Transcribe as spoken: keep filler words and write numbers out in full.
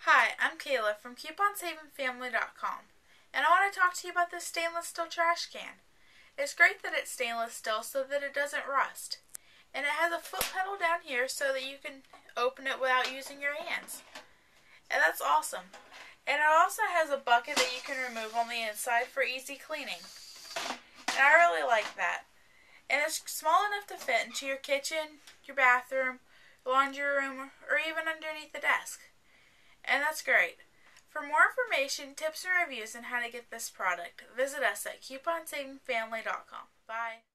Hi, I'm Kayla from Coupon Saving Family dot com, and I want to talk to you about this stainless steel trash can. It's great that it's stainless steel so that it doesn't rust, and it has a foot pedal down here so that you can open it without using your hands, and that's awesome. And it also has a bucket that you can remove on the inside for easy cleaning, and I really like that. And it's small enough to fit into your kitchen, your bathroom, laundry room, or even underneath the desk. And that's great. For more information, tips, and reviews on how to get this product, visit us at Coupon Saving Family dot com. Bye.